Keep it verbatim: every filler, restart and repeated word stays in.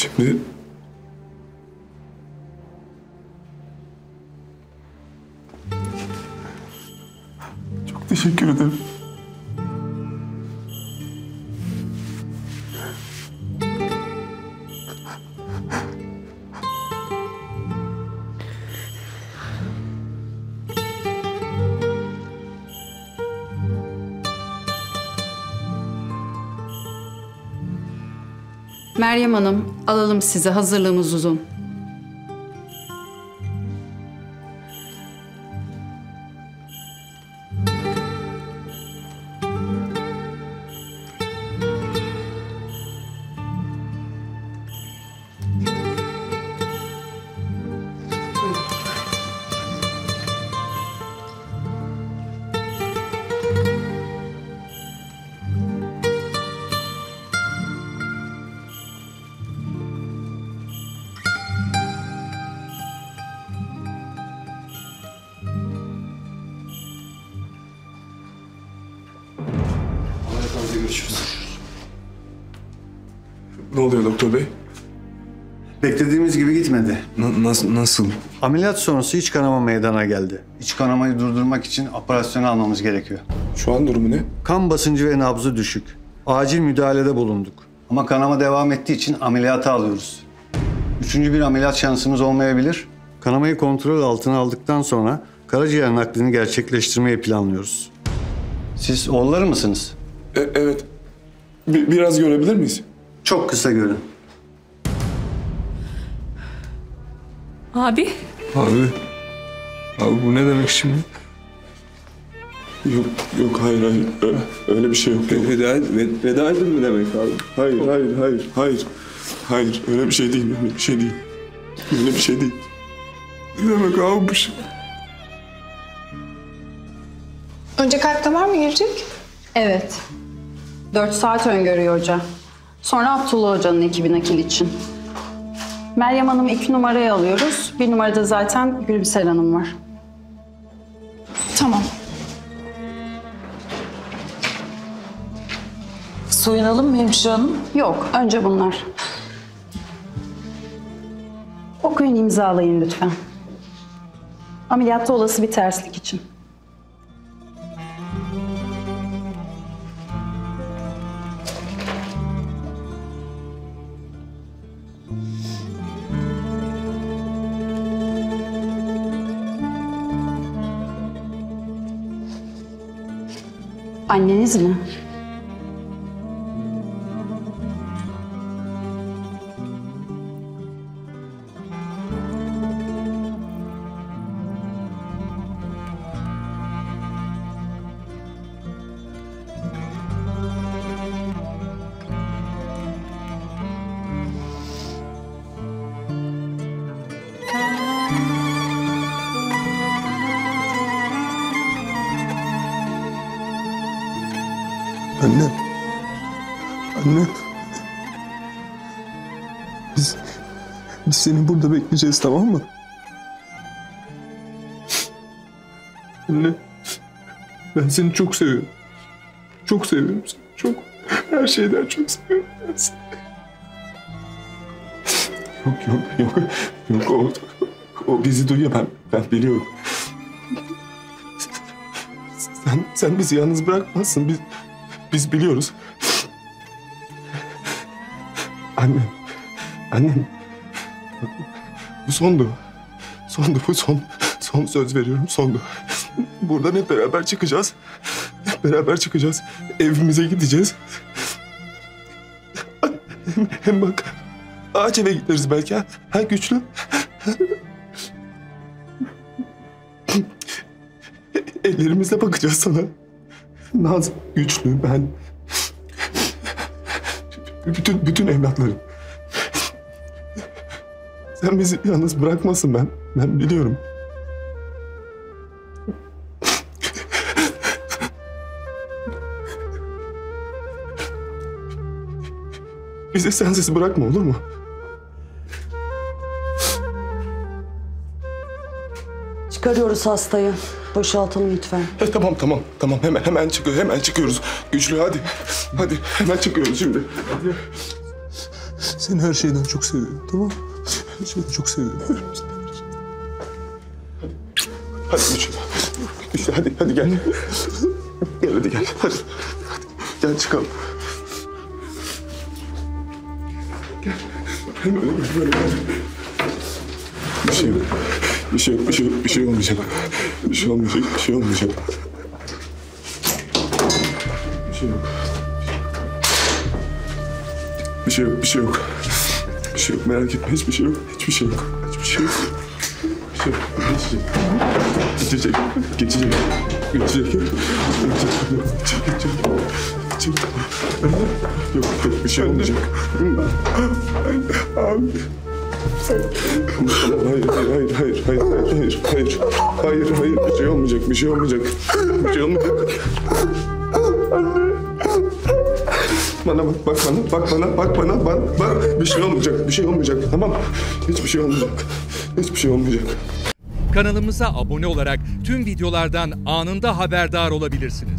Şimdi... Çok teşekkür ederim. Meryem Hanım, alalım sizi. Hazırlığımız uzun. Görüşürüz. Ne oluyor doktor bey? Beklediğimiz gibi gitmedi. Na- nasıl, nasıl? Ameliyat sonrası iç kanama meydana geldi. İç kanamayı durdurmak için operasyonu almamız gerekiyor. Şu an durumu ne? Kan basıncı ve nabzı düşük. Acil müdahalede bulunduk. Ama kanama devam ettiği için ameliyata alıyoruz. Üçüncü bir ameliyat şansımız olmayabilir. Kanamayı kontrol altına aldıktan sonra karaciğer naklini gerçekleştirmeyi planlıyoruz. Siz oğulları mısınız? E, evet. Bir, biraz görebilir miyiz? Çok kısa görün. Abi. Abi. Abi bu ne demek şimdi? Yok, yok hayır hayır. Öyle, öyle bir şey yok. Veda, veda edin mi demek abi? Hayır, hayır, hayır, hayır. Hayır, öyle bir şey değil, öyle bir şey değil. Öyle bir şey değil. Ne demek abi bu şey? Önce kalp damar mı girecek? Evet. Dört saat öngörüyor hoca. Sonra Abdullah Hoca'nın ekibi nakil için. Meryem Hanım'ı iki numaraya alıyoruz. Bir numarada zaten Gülbisel Hanım var. Tamam. Soyunalım mı hemşire hanım? Yok, önce bunlar. Okuyun, imzalayın lütfen. Ameliyatta olası bir terslik için. Anneniz mi? Anne. Anne. Biz, biz seni burada bekleyeceğiz, tamam mı? Anne. Ben seni çok seviyorum. Çok seviyorum seni. Çok. Her şeyden çok seviyorum ben seni. Yok yok yok. Yok o, o bizi duyuyor, ben, ben biliyorum. Sen, sen bizi yalnız bırakmazsın. Biz, biz biliyoruz. Annem. Annem. Bu sondu. Sondu bu son. Son söz veriyorum, sondu. Buradan hep beraber çıkacağız. Hep beraber çıkacağız. Evimize gideceğiz. Hem, hem bak ağaç eve gideriz belki ha. Ha güçlü. Ellerimizle bakacağız sana. Naz, güçlü, ben. Bütün, bütün evlatlarım. Sen bizi yalnız bırakmasın, ben. Ben biliyorum. Bizi sensiz bırakma, olur mu? Çıkarıyoruz hastayı. Boşaltalım lütfen. He, tamam tamam tamam hemen hemen çıkıyor hemen çıkıyoruz. Güçlü hadi. Hadi hemen çıkıyoruz şimdi. Hadi. Seni her şeyden çok seviyorum, tamam mı? Her şeyden çok seviyorum. Hadi Güçlü. Güçlü hadi, hadi gel. Gel hadi gel. Hadi. Hadi. Gel çıkalım. Gel. Böyle böyle böyle. Bir şey yok. Bir şey yok, bir şey yok, bir şey olmayacak. Bir şey olmayacak, bir şey olmayacak. Bir şey yok. Bir şey yok, bir şey yok. Bir şey yok, merak etme. Hiçbir şey yok, hiçbir şey yok. Hiçbir şey yok. Bir şey yok. Geçecek. Geçecek. Geçecek. Geçecek. Geçecek. Geçecek. Geçecek. Yok, yok. Bir şey olmayacak. Abi. Hayır, hayır, hayır, hayır, hayır, hayır, hayır, hayır, hayır, bir şey olmayacak, bir şey olmayacak, bir şey olmayacak. Bana bak, bak bana, bak bana, bak bana, bak, bak, bir şey olmayacak, bir şey olmayacak, tamam mı? Hiçbir şey olmayacak, hiçbir şey olmayacak. Kanalımıza abone olarak tüm videolardan anında haberdar olabilirsiniz.